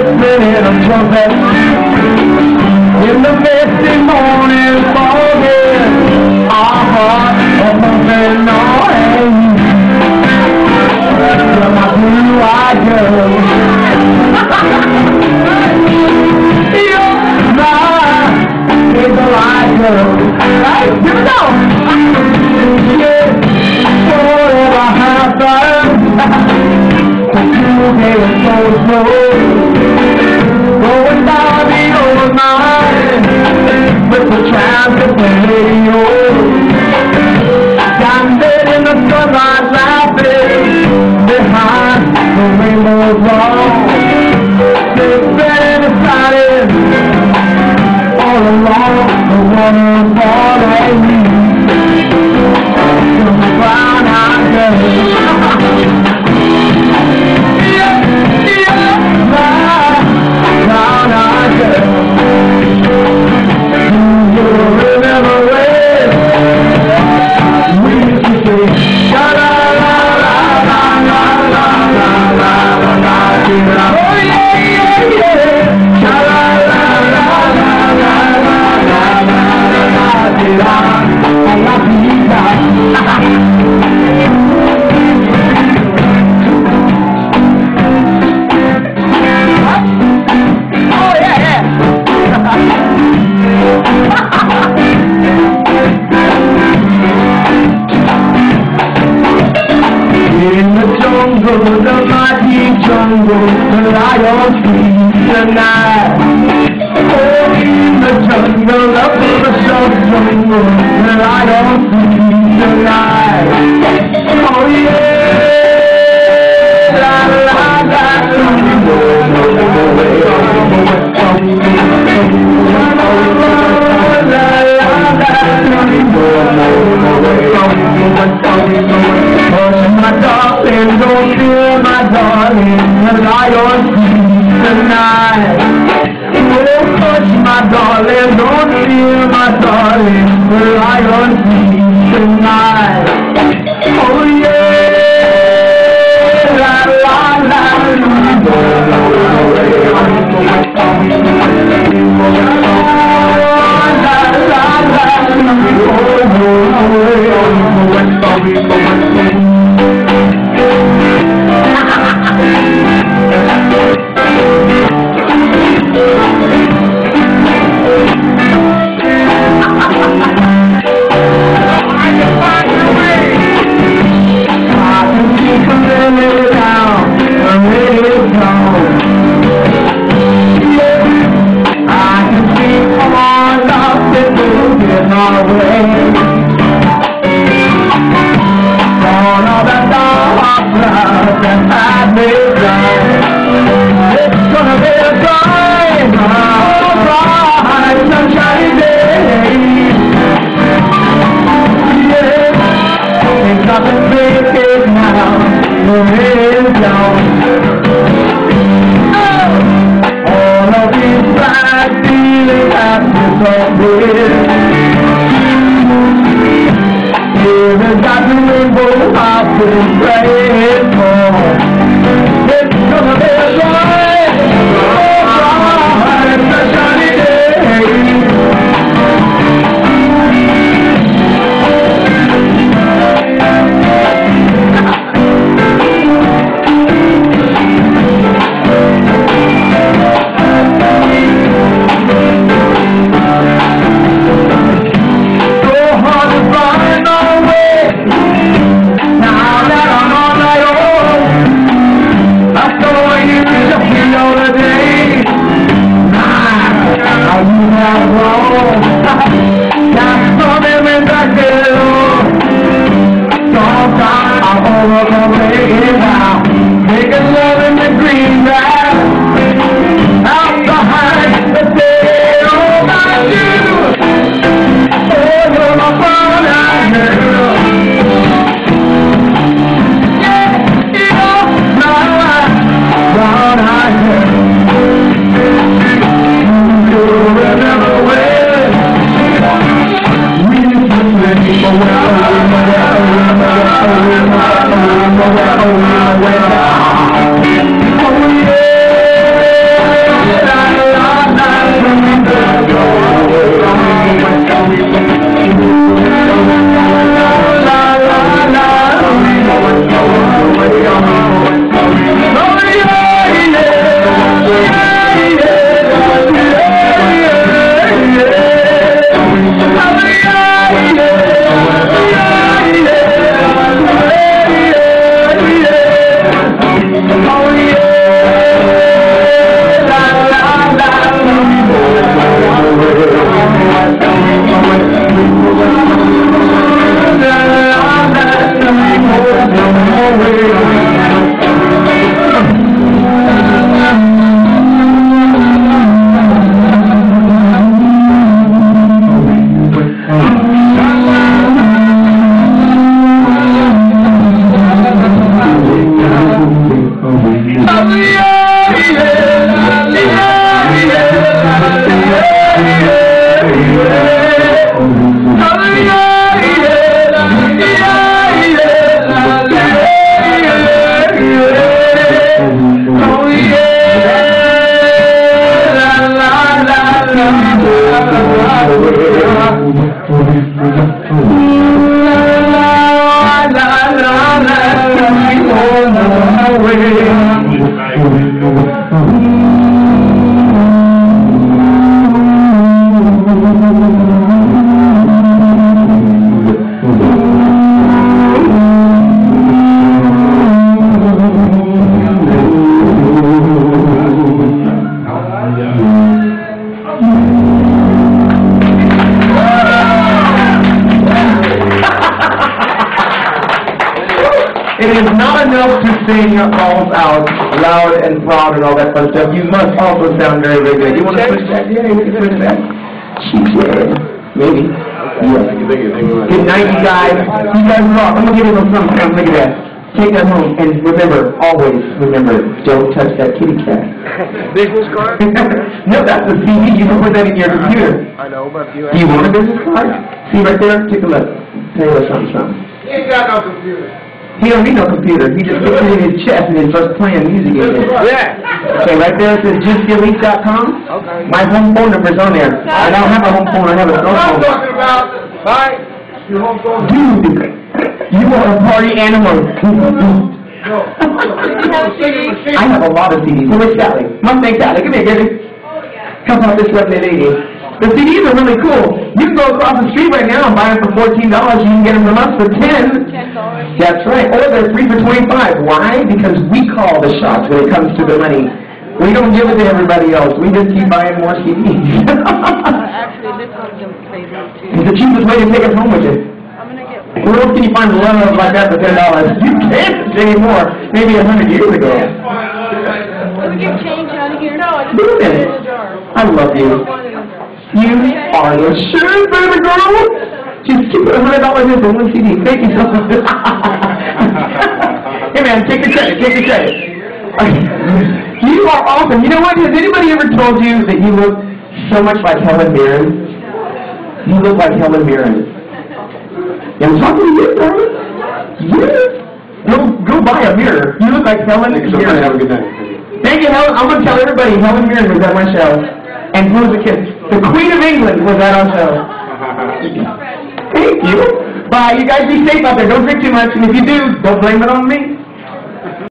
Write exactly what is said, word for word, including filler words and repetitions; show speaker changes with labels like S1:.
S1: whistling in a trumpet in the misty morning foggy. Our hearts are pumping on. You're my blue-eyed girl. You're my eagle-eyed girl. Right, here we go. Yeah, forever happened. Okay, it's so slow. Going down the old mine with the traffic radio. Standing in the sunlight laughing behind the rainbow wall. They've been decided all along the waterfall and me. Some brown-eyed girl. The mighty jungle, the lion sleeps tonight. Oh, in the jungle, up in the sub-jungle, the lion sleeps tonight. Oh yeah, la la la la. My darling, don't fear, my darling, the lion sleeps tonight. Oh, hush, my darling, don't fear, my darling, the lion sleeps tonight. Oh yeah, la la la Now that I'm on It is not enough to sing all out loud and proud and all that fun stuff. You must also sound very, very good. You want to switch back? Yeah, you can switch back. She said, maybe. Yeah. Good night, you guys. You guys rock. I'm going to give you a little something. Look at that. Take that home. And remember, always remember, don't touch that kitty cat.
S2: Business card?
S1: No, that's a C D. You can put that in your computer.
S2: I know, but you
S1: Do you want a business card? See right there? Take a look. Tell you something, something.
S2: He ain't got no computer.
S1: He don't need no computer. He just puts it in his chest and he starts playing music in it.
S2: Yeah.
S1: Okay, right there it says gypsy elise dot com.
S2: Okay.
S1: My home phone number's on there. I don't have a home phone, I have a cell
S2: I'm
S1: phone.
S2: talking about, bye. Your home phone.
S1: Dude, you are a party animal.
S2: No.
S1: I have a lot of C Ds. Where's Sally? Mom, thank Sally. Come here, Gibby. Help out this lovely lady. The C Ds are really cool. You can go across the street right now and buy them for fourteen dollars. You can get them from us for ten dollars. That's right. Or they're free for twenty-five dollars. Why? Because we call the shots when it comes to the money. We don't give it to everybody else. We just keep buying more C Ds.
S3: Actually, this one's going to save me too.
S1: It's the cheapest way to take us home with you.
S3: I'm going to get one.
S1: Where else can you find a lot of like that for ten dollars? You can't anymore. Maybe a hundred years ago.
S3: Let me get change out of here. No, I just
S1: Do
S3: put it
S1: it.
S3: in the jar.
S1: I love you. You are the shit, baby girl. Just keep it a hundred dollars in for one C D. Thank you so much. Hey man, take the credit. Take the credit. You are awesome. You know what? Has anybody ever told you that you look so much like Helen Mirren? You look like Helen Mirren. I'm talking to you, darling. Yeah. Go, go buy a mirror. You look like Helen Mirren.
S2: Have a good night.
S1: Thank you, Helen. I'm going to tell everybody Helen Mirren was at my show. And who was the kid? The Queen of England was at our show. Thank you. Bye. You guys be safe out there. Don't drink too much. And if you do, don't blame it on me.